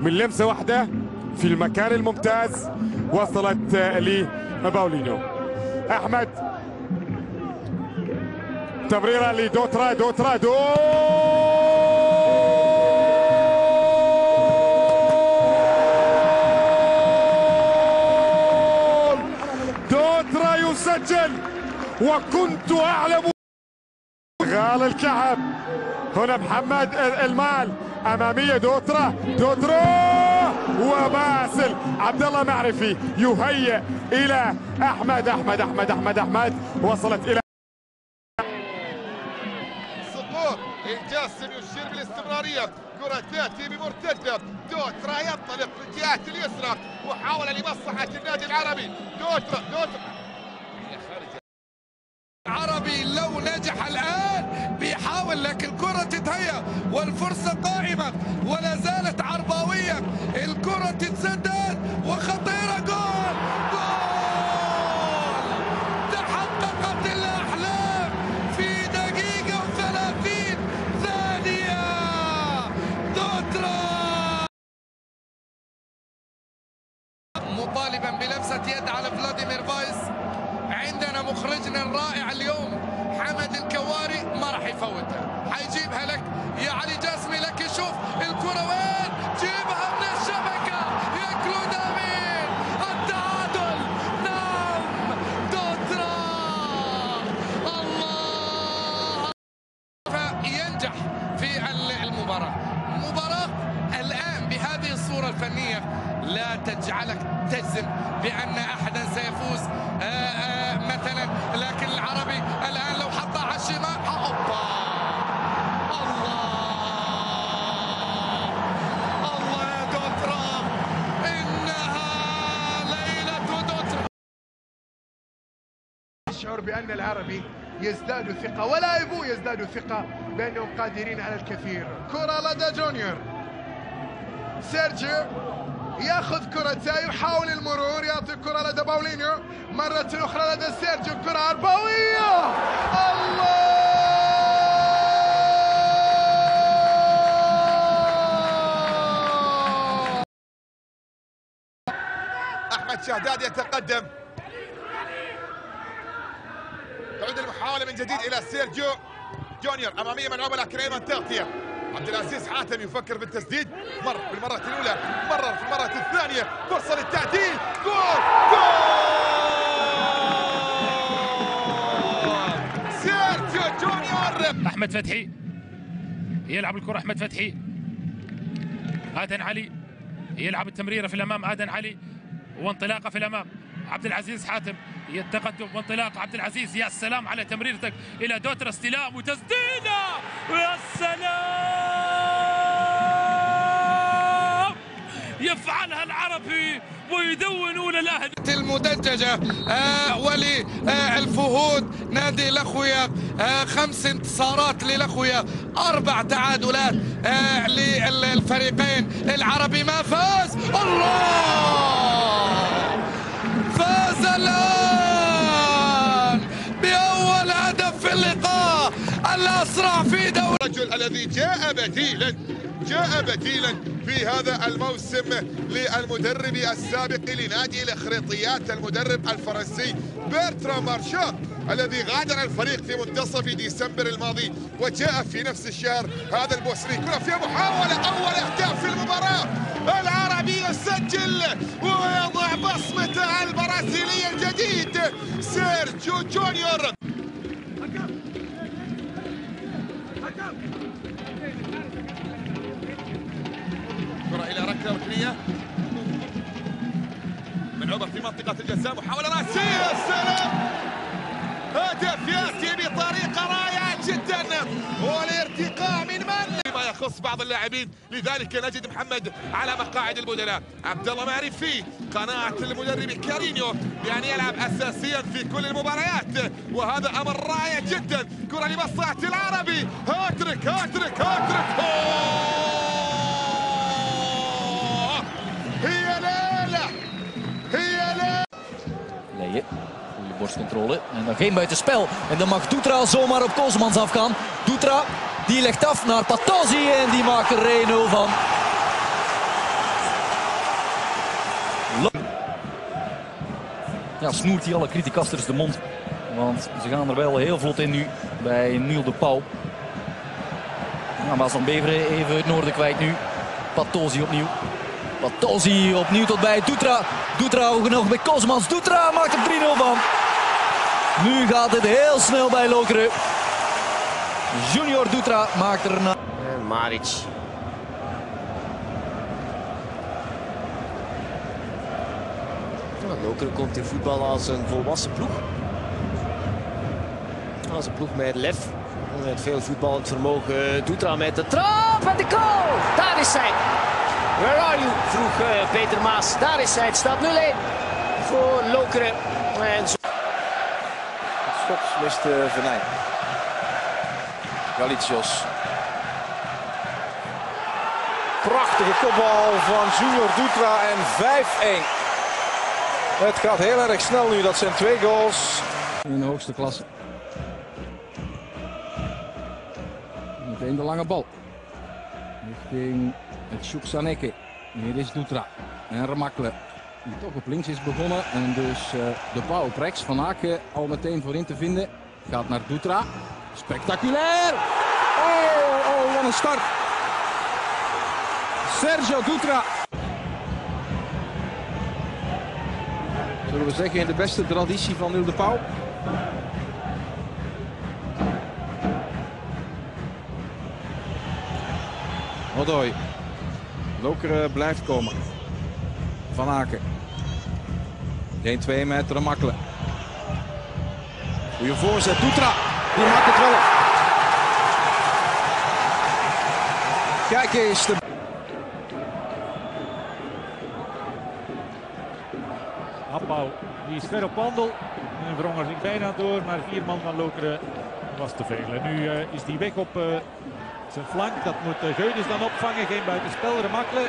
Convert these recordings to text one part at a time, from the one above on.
من لمسة واحدة في المكان الممتاز وصلت لباولينيو. أحمد تمريرة لدوترا، دوترا دوترا يسجل، وكنت أعلم. غال الكعب هنا محمد المال أمامية دوترا، وباسل عبد الله معرفي يهيئ إلى أحمد وصلت إلى سقوط. الجاسم يشير بالاستمرارية، كرة تأتي بمرتدة، دوترا ينطلق في الجهة اليسرى محاولة لمصلحة النادي العربي. دوترا العربي لو نجح الآن بيحاول، لكن الكرة تتهيأ والفرصة قائمة ولا زالت عرباوية. الكرة تتسدد وخطيرة، جول تحققت الأحلام في دقيقة و30 ثانية. دوترا مطالبا بلمسة يد على فلاديمير فايس. عندنا مخرجنا الرائع اليوم حمد الكواري، ما راح يفوتها، حيجيبها لك يا علي جاسمي. لك شوف الكرة وين، جيبها من الشبكة يا كلود أمين. التعادل، نعم دوترا. الله ينجح في المباراة الآن بهذه الصورة الفنية لا تجعلك تجزم بأن أحدا سيفوز مثلا، لكن العربي الآن لو حطها على الشمال، الله الله يا دوترا، إنها ليلة دوترا. أشعر بأن العربي يزداد ثقة ولاعبوه يزدادوا ثقة بأنهم قادرين على الكثير. كرة لدى جونيور، سيرجيو ياخذ كرته، يحاول المرور، يعطي الكرة لدى باولينيو مرة أخرى لدى سيرجيو، كرة عربوية. الله أحمد شهداد يتقدم، تعود المحاولة من جديد إلى سيرجيو. جونيور أمامية ملعوبة لكن أيضا تغطية. عبد العزيز حاتم يفكر بالتسديد، مر بالمرة الأولى، مرر في المرة الثانية، فرصة للتعديل، جول سيرجيو جونيور. أحمد فتحي يلعب الكرة، أحمد فتحي، آدن علي يلعب التمريرة في الأمام، آدن علي وانطلاقة في الأمام، عبد العزيز حاتم يتقدم وانطلاق عبد العزيز. يا سلام على تمريرتك إلى دوترا، استلام وتسديدة، ويا سلام يفعلها العربي ويدونون الأهداف المدججة وللفهود نادي الأخوية. 5 انتصارات للأخوية، 4 تعادلات للفريقين. العربي ما فاز، الله فاز الآن بأول هدف في اللقاء الأسرع في دوري. الرجل الذي جاء بديلا في هذا الموسم للمدرب السابق لنادي الإخريطيات، المدرب الفرنسي بيرترام مارشال، الذي غادر الفريق في منتصف ديسمبر الماضي وجاء في نفس الشهر هذا الموسم. كرة في محاولة، أول أهداف في المباراة. العربي يسجل ويضع بصمته البرازيلي الجديد سيرجيو جونيور. كرة إلى ركنية ملعوبة في منطقة الجزاء، محاولة رأسية، السلام، هدف يأتي بطريقة رائعة جدا والارتقاء من ما يخص بعض اللاعبين، لذلك نجد محمد على مقاعد البدلاء. عبد الله معرفي، قناعة المدرب كارينيو بأن يلعب أساسيا في كل المباريات، وهذا أمر رائع جدا. كرة لمصلحة العربي، هاتريك هاتريك هاتريك، هي ليلة. Leje, goede borstcontrole en dan geen buitenspel. En dan mag Dutra zomaar op Koolsmans afgaan. Dutra, die legt af naar Patazzi en die maakt er 1-0 van. ja, snoert hij alle criticasters de mond. Want ze gaan er wel heel vlot in nu bij Neil de Pauw. Ja, Maas van Beveren even het noorden kwijt nu. Patosi opnieuw. Patosi opnieuw tot bij Dutra. Dutra hoog genoeg bij Koosmans. Dutra maakt er 3-0 van. Nu gaat het heel snel bij Lokeren. Junior Dutra maakt er na. En Maric. Ja, Lokeren komt in voetbal als een volwassen ploeg. Als een ploeg met lef. Met veel voetballend vermogen. Dutra met de trap en de goal. Daar is zij. Where are you? Vroeg Peter Maas. Daar is zij. Het staat 0-1 voor Lokeren. En zo... Schops mist Venijn. Galicios. Prachtige kopbal van Junior Dutra en 5-1. Het gaat heel erg snel nu. Dat zijn 2 goals. In de hoogste klasse. Meteen de lange bal. Richting het Sjoeksaneke. Hier is Dutra. En Remakle. Die toch op links is begonnen. En dus de Pauw op rechts. Van Aken al meteen voorin te vinden. Gaat naar Dutra. Spectaculair! Oh, wat een start! Sergio Dutra. Zullen we zeggen in de beste traditie van Neil de Pauw. Odoi. Lokeren blijft komen. Van Aken. 1-2 met Remakle. Goeie voorzet. Dutra. Die maakt het wel. Kijk eens. Appau, die is ver op wandel. En wrong er zich bijna door, maar 4 man van Lokeren was te veel. En nu is die weg op zijn flank. Dat moet Geudes dan opvangen. Geen buitenspel. Remakle.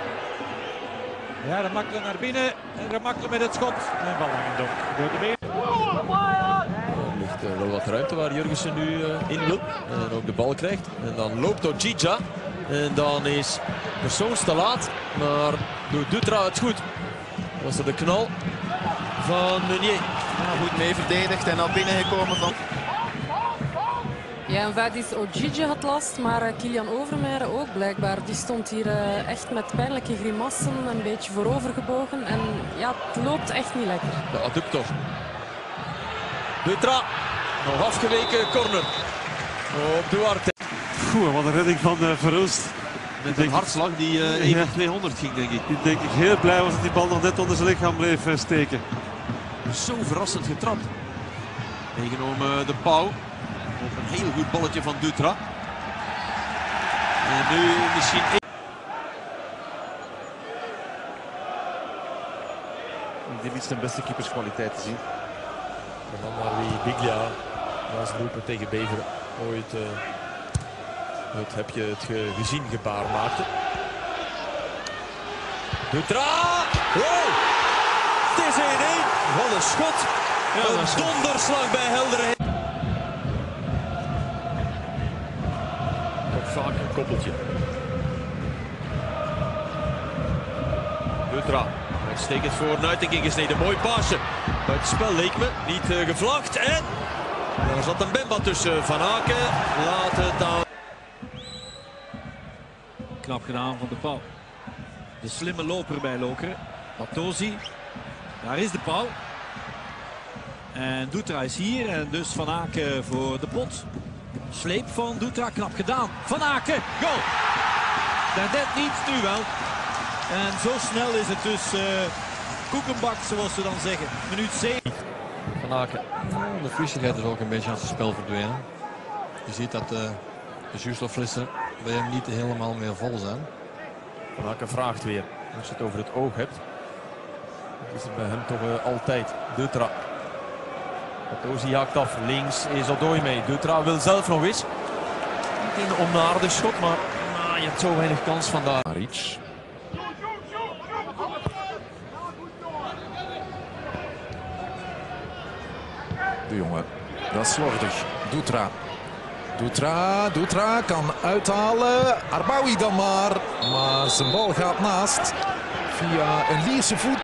Ja, Remakle naar binnen. En Remakle met het schot. En bal aan door de been. Er ligt wel wat ruimte waar Jurgensen nu in wil. En ook de bal krijgt. En dan loopt Ojija. En dan is Persoons te laat. Maar doet Dutra het goed. Was er de knal van Meunier. Ja, goed mee verdedigd en al binnengekomen van... Ja, en Vadis Ojija had last, maar Kilian Overmeijer ook blijkbaar. Die stond hier echt met pijnlijke grimassen, een beetje voorovergebogen. En ja, het loopt echt niet lekker. De adductor. Dutra, nog afgeweken corner op Duarte. Wat een redding van Verhulst. Met een hartslag die even 200 ging, denk ik. Die denk ik heel blij was dat die bal nog net onder zijn lichaam bleef steken. Zo verrassend getrapt. Meegenomen de Pauw. Op een heel goed balletje van Dutra. En nu misschien... Dit is zijn beste keeperskwaliteit te zien. En dan naar wie Biglia na zijn doelpunt tegen Beveren ooit het heb je het gezien gebaar maakte. Dutra! Wow! Het is 1-1. Wat een schot. Ja, een donderslag bij Helder. Toch vaak een koppeltje. Dutra. Uitstekend voor Nuiting ingesneden. Mooi paasje. Buitenspel leek me. Niet gevlacht. En daar zat een Bemba tussen. Van Aken laat het aan. Knap gedaan van de Pauw. De slimme loper bij Lokeren. Patosi. Daar is de Pauw. En Dutra is hier. En dus Van Aken voor de pot. Sleep van Dutra. Knap gedaan. Van Aken. Goal. Daarnet niet, nu wel. En zo snel is het dus koekenbak, zoals ze dan zeggen. Minuut 7. Van Aken. De friesigheid is ook een beetje aan zijn spel verdwenen. Je ziet dat de zuurstofflessen bij hem niet helemaal meer vol zijn. Van Aken vraagt weer. Als je het over het oog hebt. Dat is het bij hem toch altijd. Dutra. Patosi haakt af. Links is Odoi mee. Dutra wil zelf nog eens. Een onaardig schot, maar je hebt zo weinig kans vandaag. Maric. De jongen, dat is slordig. Dutra kan uithalen. Arbaoui dan maar. Maar zijn bal gaat naast. Via een Lierse voet.